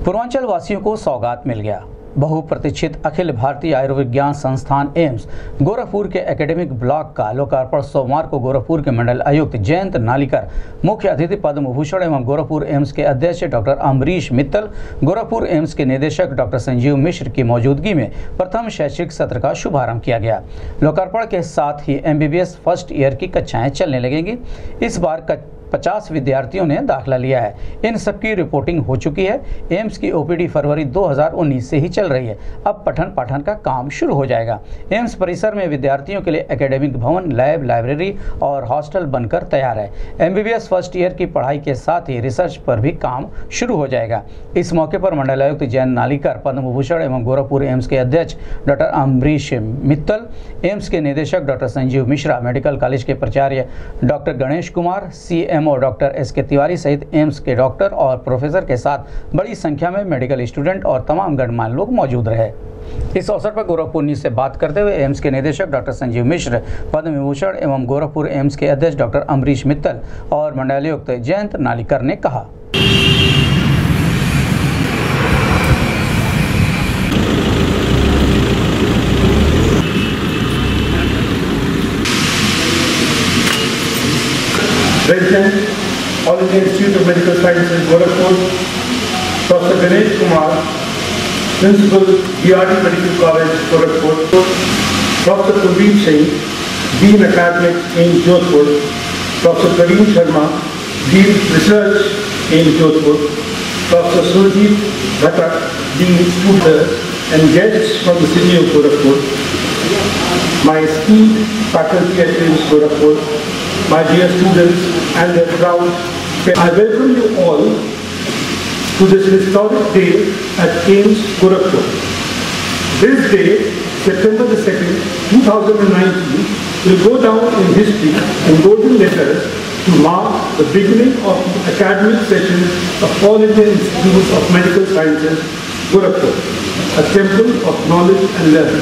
पूर्वांचल वासियों को सौगात मिल गया। बहुप्रतीक्षित अखिल भारतीय आयुर्विज्ञान संस्थान एम्स गोरखपुर के एकेडमिक ब्लॉक का लोकार्पण सोमवार को गोरखपुर के मंडल आयुक्त जयंत नालिकर, मुख्य अतिथि पद्म भूषण एवं गोरखपुर एम्स के अध्यक्ष डॉक्टर अम्बरीश मित्तल, गोरखपुर एम्स के निदेशक डॉक्टर संजीव मिश्र की मौजूदगी में प्रथम शैक्षिक सत्र का शुभारंभ किया गया। लोकार्पण के साथ ही MBBS फर्स्ट ईयर की कक्षाएं चलने लगेंगी। इस बार 50 विद्यार्थियों ने दाखिला लिया है। इन सबकी रिपोर्टिंग हो चुकी है। एम्स की OPD फरवरी 2019 से ही चल रही है। अब पठन पाठन का काम शुरू हो जाएगा। एम्स परिसर में विद्यार्थियों के लिए एकेडमिक भवन, लैब, लाइब्रेरी और हॉस्टल बनकर तैयार है। MBBS फर्स्ट ईयर की पढ़ाई के साथ ही रिसर्च पर भी काम शुरू हो जाएगा। इस मौके पर मंडलायुक्त जयंत नालिकर, पद्म भूषण एवं गोरखपुर एम्स के अध्यक्ष डॉक्टर अम्बरीश मित्तल, एम्स के निदेशक doctor Sanjeev Mishra, medical college के प्राचार्य doctor Ganesh Kumar, CMO doctor SK Tiwari सहित एम्स के डॉक्टर और प्रोफेसर के साथ बड़ी संख्या में मेडिकल स्टूडेंट और तमाम गणमान्य लोग मौजूद रहे। इस अवसर पर गोरखपुर न्यूज से बात करते हुए एम्स के निदेशक डॉक्टर संजीव मिश्र, पद्म विभूषण एवं गोरखपुर एम्स के अध्यक्ष डॉक्टर अम्बरीश मित्तल और मंडलायुक्त जयंत नालिकर ने कहा। President, All India Institute of Medical Sciences, Gorakhpur, Dr. Ganesh Kumar, Principal, BRD Medical College, Gorakhpur, Dr. Kulveer Singh, Dean Academics in Jodhpur, Dr. Kareem Sharma, Dean Research in Jodhpur, Dr. Surjit Bhatak, Dean Students and guests from the city of Gorakhpur, my esteemed faculty at AIIMS Gorakhpur, my dear students and their crowd, I welcome you all to this historic day at AIIMS Gorakhpur. This day, September the 2nd, 2019, will go down in history in golden letters to mark the beginning of the academic session of All India Institute of Medical Sciences, Gorakhpur, a temple of knowledge and learning.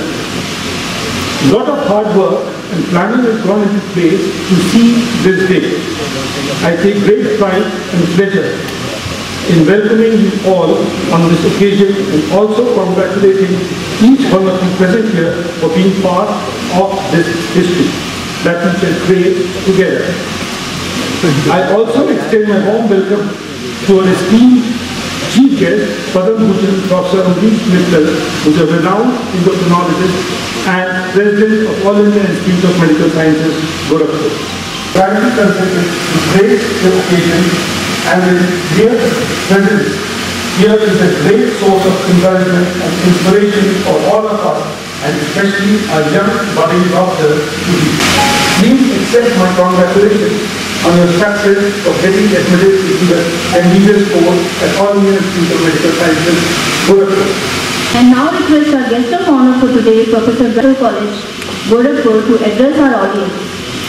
A lot of hard work and planning has gone into place to see this day. I take great pride and pleasure in welcoming you all on this occasion and also congratulating each one of you present here for being part of this history that we shall create together. I also extend my warm welcome to our esteemed Chief Guest, Padma Bhushan Professor Aamrish Mittal, who is a renowned endocrinologist and President of All India Institute of Medical Sciences, Gorakhpur. Gratitude consists to grace the occasion and his dear presence here is a great source of encouragement and inspiration for all of us and especially our young budding doctors to be. Please accept my congratulations on your success of getting admitted into the MBBS course at All India Institute of Medical Sciences, Gorakhpur. And now request our guest of honor for today, Professor Medical College, Gorakhpur, to address our audience.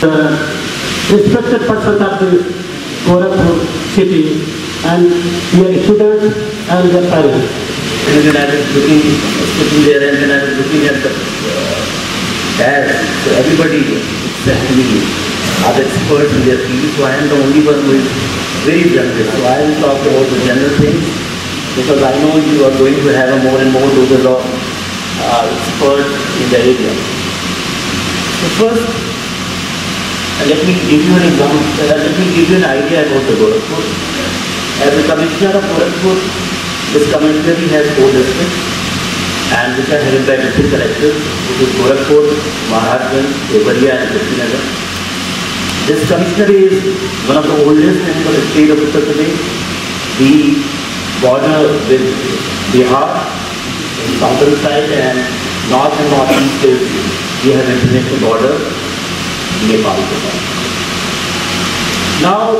Respected persons of the Gorakhpur city and your students and their parents. And then I was sitting there and then I was looking at the dash. So everybody actually are experts in their field. So I am the only one who is very generous. So I will talk about the general things, because I know you are going to have a more and more doses of experts in the area. So first, let me give you an example. Let me give you an idea about the Gorakhpur. As the Commissioner of Gorakhpur, this commissionary has 4 districts, and which are headed by district collectors, which is Gorakhpur, Maharashtra, Devariya, and Kushinagar. This commissionary is one of the oldest in the state of Uttar Pradesh. The border with Bihar in southern side and north and northeast is we have international border Nepal. Now,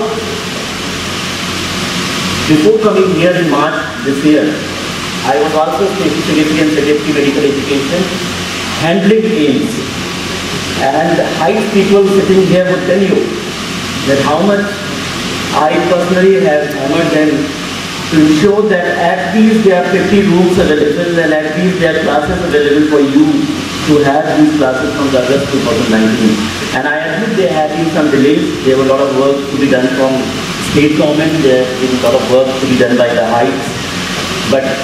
before coming here in March this year, I was also State Secretary and Secretary Medical Education handling AIIMS, and high people sitting here would tell you that how much I personally have hammered them to ensure that at least there are 50 rooms available and at least there are classes available for you to have these classes from August 2019. And I admit there have been some delays. There were a lot of work to be done from state government. There has been a lot of work to be done by the heights. But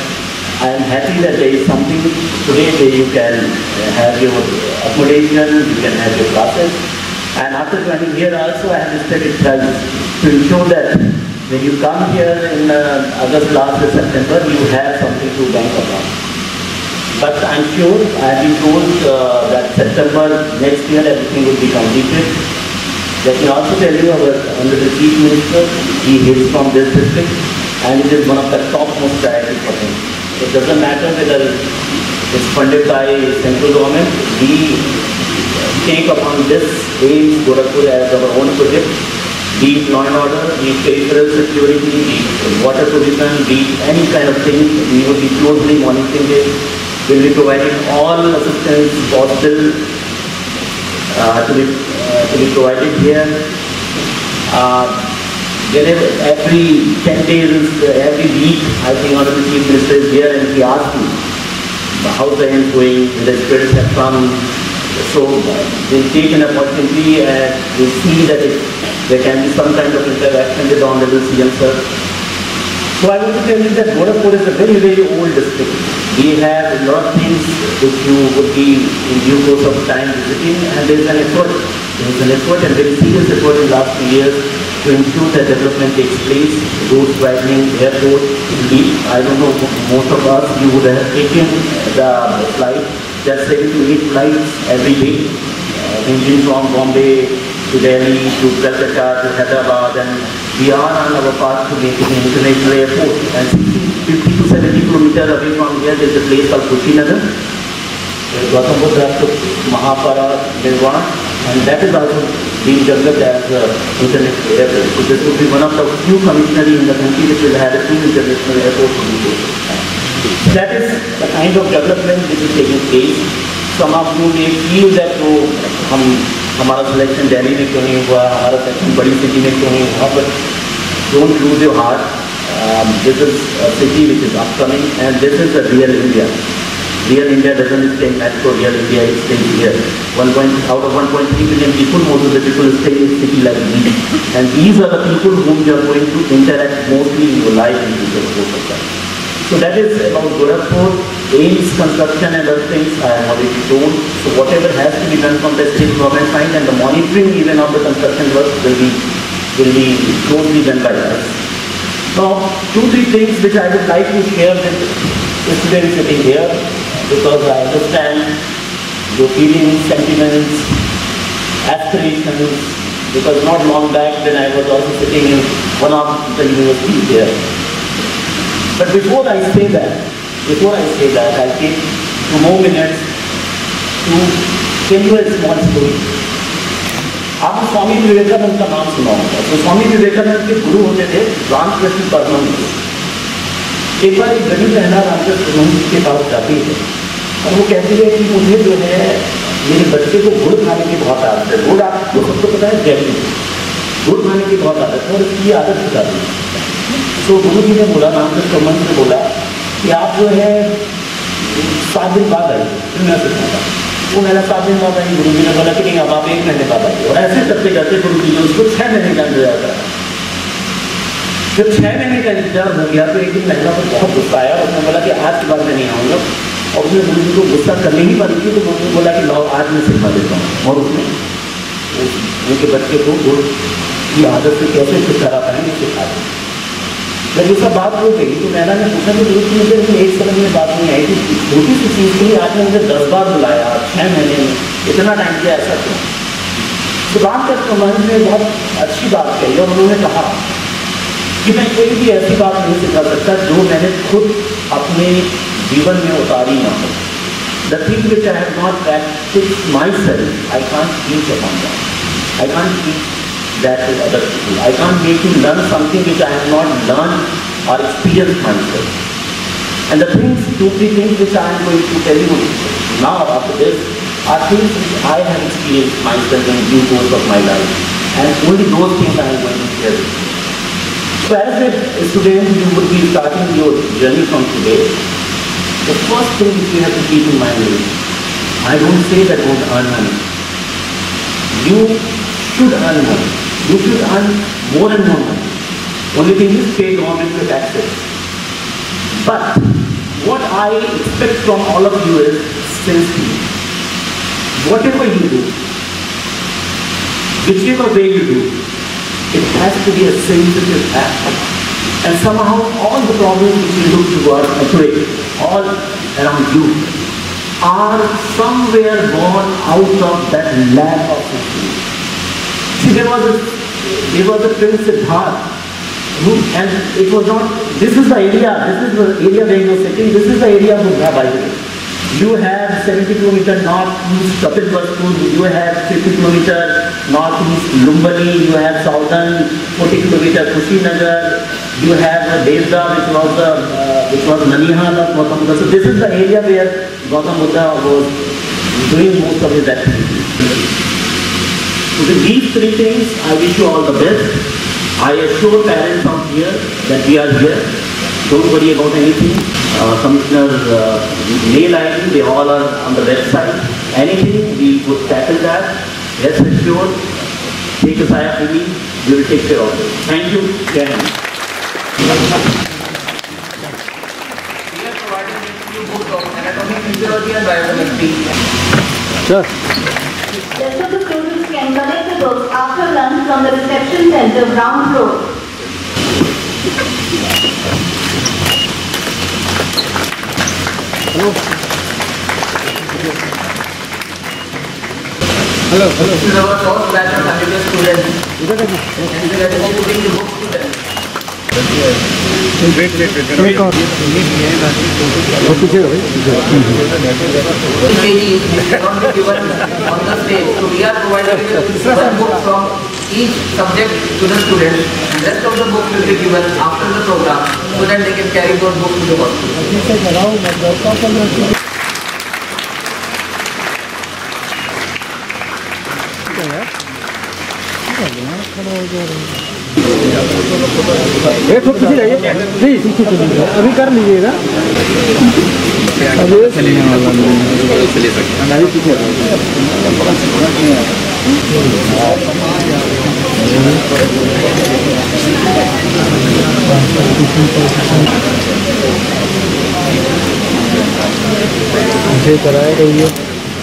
I am happy that there is something today where you can have your accommodation, you can have your classes. And after joining here also, I have studied drugs to ensure that when you come here in August last or September, you have something to bank upon. But I'm sure, I have been told that September next year everything will be completed. Let me also tell you, our Honorable Chief Minister, he hails from this district and it is one of the topmost priorities for him. It doesn't matter whether it's funded by central government, we take upon this AIIMS Gorakhpur as our own project, be it law and order, be it peripheral security, be it water provision, be it any kind of thing, we will be closely monitoring it. We will be providing all assistance possible to be provided here. Whenever every 10 days, every week, I think Honorable Chief Minister is here and he asks me how's the end going, the spirits have come. So they take an opportunity and they see that there can be some kind of interaction with the Honorable CM sir. So I want to tell you that Gorakhpur is a very, very old district. We have a lot of things which you would be in due course of time visiting, and there is an effort. There is an effort and very serious effort in the last 2 years to ensure that development takes place. Roads widening, airport. I don't know, most of us, you would have taken the flight. There are 7 to 8 flights every day, ranging from Bombay to Delhi to Calcutta to Hyderabad, and we are on our path to make it an international airport. And 50 to 70 kilometers away from here, there is a place called Kushinagar, Gautam Buddha took Mahapara Nirvana, and that is also being developed as an international airport. So this will be one of the few commissionary in the country which will have a full international airport to be built. That is the kind of development which is taking place. Some of you may feel that हमारा selection Delhi में क्यों नहीं हुआ, हमारा selection बड़ी city में क्यों नहीं हुआ, but don't lose your heart. This is a city which is upcoming and this is the real India. Real India doesn't stay metro, real India is staying here. Out of 1.3 billion people, most of the people stay in a city like these. And these are the people whom you are going to interact mostly in your life in future course of time. So that is about Gorakhpur, AIIMS construction and other things I have already told. So whatever has to be done from the state government side and the monitoring even of the construction work will be closely done by us. Now, 2-3 things which I would like to share with the students sitting here, because I understand your feelings, sentiments, aspirations, because not long back when I was also sitting in one of the universities here. But before I say that, I'll take 2 more minutes to tell you a small story. आपने स्वामी विवेकानंद का नाम सुना होगा। तो स्वामी विवेकानंद के गुरु होते थे रामकृष्ण परमहंस। एक बार एक गरीब बहना रामकृष्ण परमहंस के पास जाती है और वो कहती है कि मुझे जो है मेरे बच्चे को गुड़ खाने की बहुत आदत है। गुड़ आपको सबको पता है जैसे गुड़ खाने की बहुत आदत है और इसकी आदत छुटा दी। तो गुरु जी ने बोला, रामकृष्ण परमहंस ने बोला कि आप जो है 7 दिन बाद आइए, फिर मैं सिखाऊंगा। वो मैंने 7 दिन बाद आई, गुरु जी ने बोला कि नहीं अब आप 1 महीने बाद आइए। और ऐसे करते करते गुरु जी ने उसको 6 महीने का इंतजार करा। जब 6 महीने का इंतजार हो गया तो एक दिन महिला पर बहुत गुस्सा आया। उसने बोला कि आज के बाद मैं नहीं आऊँगा। और उसने गुरु जी को गुस्सा करने ही बंद की। तो गुरु ने बोला कि लाओ आज मैं सिखा देता हूँ। और उसने उनके बच्चे को गुड़ की आदत से कैसे छुटकारा पाएंगे सिखा दें। जब ये सब बात हो गई तो मैंने पूछा कि गुरु जी मुझे एक समझ में बात नहीं आई कि छोटी सी चीज़ के लिए आपने मुझे 10 बार बुलाया 6 महीने में, इतना टाइम किया ऐसा क्यों? तो रामकृष्ण परमहंस ने बहुत अच्छी बात कही और उन्होंने कहा कि मैं कोई भी ऐसी बात नहीं सिखा सकता जो मैंने खुद अपने जीवन में उतारी ना हो। The thing which I have not practiced myself, I can't teach upon that. I can't teach that to other people. I can't make you learn something which I have not learned or experienced myself. And the things, 2-3 things which I am going to tell you now after this are things which I have experienced myself in due course of my life. And only those things I am going to share with you. So as a student, you would be starting your journey from today. The first thing which you have to keep in mind is, I don't say that don't earn money. You should earn money. You should earn more and more money. Only thing is pay government your taxes. But what I expect from all of you is sincerity. Whatever you do, whichever way you do, it has to be a sensitive act. And somehow all the problems which you look today, all around you, are somewhere born out of that lack of sensitivity. See, there was a Prince Siddhartha, and it was not, this is the area where you are sitting, this is the area of Buddha, by the way. You have 70 km northeast Kapilvastu, you have 50 km northeast Lumbini, you have southern 40 km Kushinagar, you have Devda, which was Nanihal of Gautam Buddha. So this is the area where Gautam Buddha was doing most of his activities. So with these three things, I wish you all the best. I assure parents out here that we are here. Don't worry about anything. Commissioner's mail ID, they all are on the website. Anything, we would tackle that. Rest assured, take a sigh of relief, we will take care of it. Thank you. Jai Hind. We are providing you books of anatomy, physiology and biochemistry. Rest of the students can collect the books after lunch from the reception center, ground floor. Hello. This is our first batch of MBBS students. And we are distributing the books to them. Wait. KG cannot be given on the stage. So we are providing one book from each subject to the students. And rest of the books will be given after the program so that they can carry those books to the hospital. Please अभी कर लीजिएगा। मुझे कराया रही है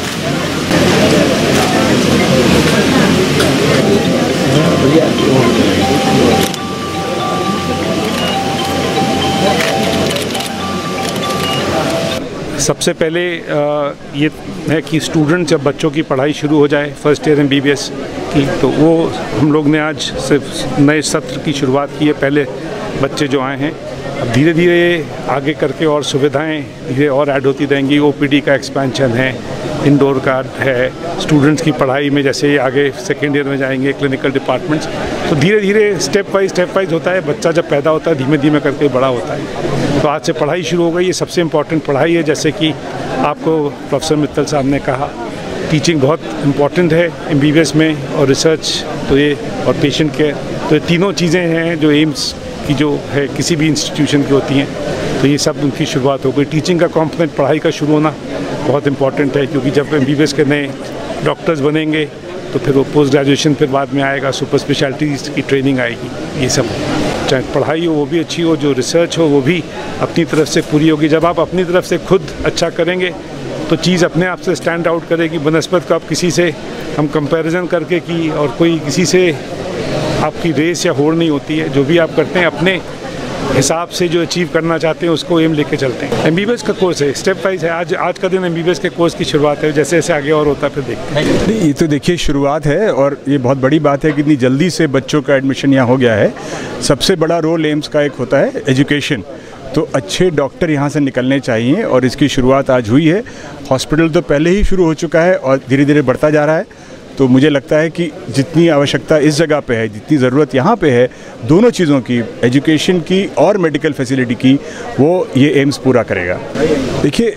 सबसे पहले ये है कि स्टूडेंट जब बच्चों की पढ़ाई शुरू हो जाए फर्स्ट ईयर MBBS की, तो वो हम लोग ने आज सिर्फ नए सत्र की शुरुआत की है। पहले बच्चे जो आए हैं, अब धीरे धीरे आगे करके और सुविधाएं धीरे और ऐड होती रहेंगी। OPD का एक्सपेंशन है, इंडोर का है, स्टूडेंट्स की पढ़ाई में जैसे आगे सेकेंड ईयर में जाएंगे क्लिनिकल डिपार्टमेंट्स, तो धीरे धीरे स्टेप वाइज होता है। बच्चा जब पैदा होता है धीमे धीमे करके बड़ा होता है। तो आज से पढ़ाई शुरू हो गई। ये सबसे इम्पॉर्टेंट पढ़ाई है। जैसे कि आपको प्रोफेसर मित्तल साहब ने कहा, टीचिंग बहुत इम्पॉर्टेंट है MBBS में, और रिसर्च तो ये, और पेशेंट केयर, तो ये तीनों चीज़ें हैं जो एम्स की जो है किसी भी इंस्टीट्यूशन की होती हैं। तो ये सब उनकी शुरुआत हो गई। टीचिंग का कॉम्पोनेंट, पढ़ाई का शुरू होना बहुत इम्पॉर्टेंट है, क्योंकि जब MBBS के नए डॉक्टर्स बनेंगे तो फिर वो पोस्ट ग्रेजुएशन फिर बाद में आएगा, सुपर स्पेशलिटीज़ की ट्रेनिंग आएगी। ये सब चाहे पढ़ाई हो वो भी अच्छी हो, जो रिसर्च हो वो भी अपनी तरफ से पूरी होगी। जब आप अपनी तरफ से खुद अच्छा करेंगे तो चीज़ अपने आप से स्टैंड आउट करेगी। बनस्पत को आप किसी से हम कंपैरिजन करके की, और कोई किसी से आपकी रेस या होड़ नहीं होती है। जो भी आप करते हैं अपने हिसाब से जो अचीव करना चाहते हैं उसको एम लेके चलते हैं। MBBS का कोर्स है, स्टेप वाइज है। आज का दिन MBBS के कोर्स की शुरुआत है। जैसे जैसे आगे और होता है फिर देखते हैं। ये तो देखिए शुरुआत है, और ये बहुत बड़ी बात है कि इतनी जल्दी से बच्चों का एडमिशन यहाँ हो गया है। सबसे बड़ा रोल एम्स का एक होता है एजुकेशन, तो अच्छे डॉक्टर यहाँ से निकलने चाहिए, और इसकी शुरुआत आज हुई है। हॉस्पिटल तो पहले ही शुरू हो चुका है और धीरे धीरे बढ़ता जा रहा है। तो मुझे लगता है कि जितनी आवश्यकता इस जगह पे है, जितनी ज़रूरत यहाँ पे है, दोनों चीज़ों की, एजुकेशन की और मेडिकल फैसिलिटी की, वो ये एम्स पूरा करेगा। देखिए,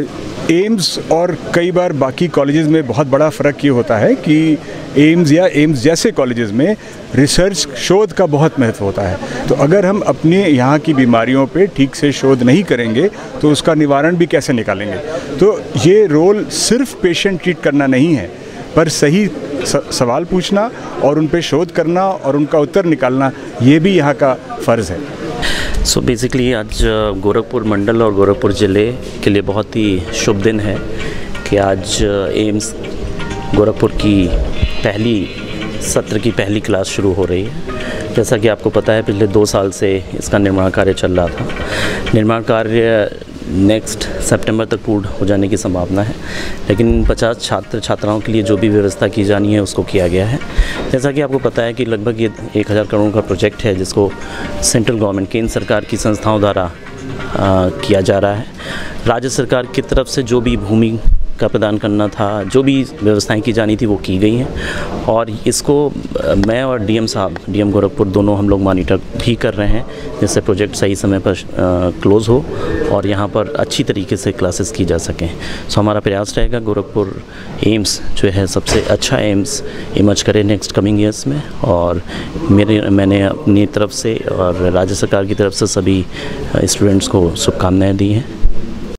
एम्स और कई बार बाकी कॉलेजेस में बहुत बड़ा फ़र्क ये होता है कि एम्स या एम्स जैसे कॉलेजेस में रिसर्च शोध का बहुत महत्व होता है। तो अगर हम अपने यहाँ की बीमारियों पे ठीक से शोध नहीं करेंगे तो उसका निवारण भी कैसे निकालेंगे। तो ये रोल सिर्फ पेशेंट ट्रीट करना नहीं है, पर सही सवाल पूछना और उन पे शोध करना और उनका उत्तर निकालना, ये भी यहाँ का फ़र्ज़ है। सो बेसिकली आज गोरखपुर मंडल और गोरखपुर ज़िले के लिए बहुत ही शुभ दिन है कि आज एम्स गोरखपुर की पहली सत्र की पहली क्लास शुरू हो रही है। जैसा कि आपको पता है पिछले 2 साल से इसका निर्माण कार्य चल रहा था। निर्माण कार्य नेक्स्ट सितंबर तक पूर्ण हो जाने की संभावना है, लेकिन 50 छात्र छात्राओं के लिए जो भी व्यवस्था की जानी है उसको किया गया है। जैसा कि आपको पता है कि लगभग ये 1000 करोड़ का प्रोजेक्ट है जिसको सेंट्रल गवर्नमेंट केंद्र सरकार की संस्थाओं द्वारा किया जा रहा है। राज्य सरकार की तरफ से जो भी भूमि का प्रदान करना था, जो भी व्यवस्थाएं की जानी थी वो की गई हैं और इसको मैं और डीएम साहब, डीएम गोरखपुर दोनों हम लोग मॉनिटर भी कर रहे हैं जिससे प्रोजेक्ट सही समय पर क्लोज़ हो और यहाँ पर अच्छी तरीके से क्लासेस की जा सकें। सो हमारा प्रयास रहेगा गोरखपुर एम्स जो है सबसे अच्छा एम्स इमर्ज करे नेक्स्ट कमिंग ईयर्स में, और मैंने अपनी तरफ से और राज्य सरकार की तरफ से सभी स्टूडेंट्स को शुभकामनाएँ दी हैं।